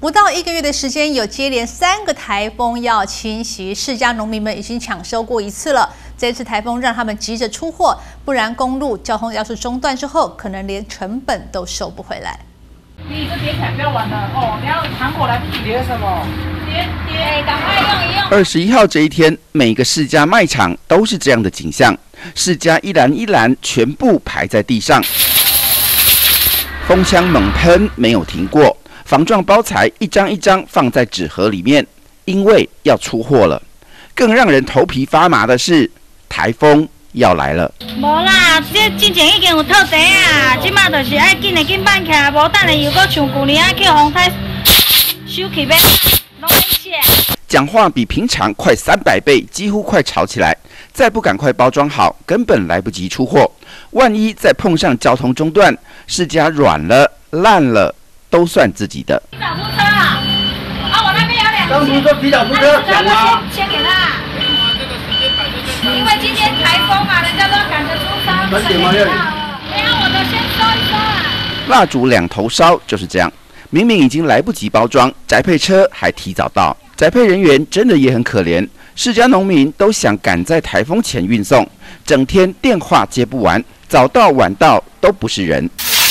不到1个月的时间，有接连3个台风要侵袭，世家农民们已经抢收过1次了。这次台风让他们急着出货，不然公路交通要是中断之后，可能连成本都收不回来。 你这叠起来不要玩了哦，你要糖果来不及叠什么？叠，赶快用一用。 21号这一天，每个世家卖场都是这样的景象，世家一篮一篮全部排在地上，风枪猛喷，没有停过。防撞包材一张一张放在纸盒里面，因为要出货了。更让人头皮发麻的是，台风要来了。 无啦，这之前已经有透底啊，即马就是爱紧的紧办起来，无等下又搁像旧年啊去风台收起呗，拢免写。 讲话比平常快300倍，几乎快吵起来。再不赶快包装好，根本来不及出货。万一再碰上交通中断，世家软了、烂了，都算自己的。 提早出车啊！我那边有2个。 当初说提早出车，讲啊。 先给他。因为今天台风嘛，人家都赶着出车。 快点嘛，要。 没有，我的先收一收啊。 蜡烛2头烧就是这样，明明已经来不及包装，宅配车还提早到。宅配人员真的也很可怜，世家农民都想赶在台风前运送，整天电话接不完，早到晚到都不是人。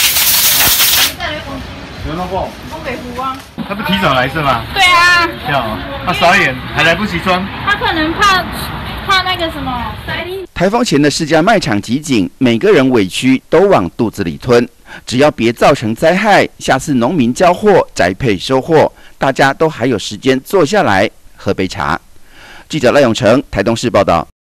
有弄过？ 东北湖啊。 他不提早来是吗？ 对啊。 要，他傻眼，还来不及装。 他可能怕那个什么塞力。 台风前的世家卖场集锦，每个人委屈都往肚子里吞，只要别造成灾害，下次农民交货、宅配收货，大家都还有时间坐下来喝杯茶。记者赖永成，台东市报道。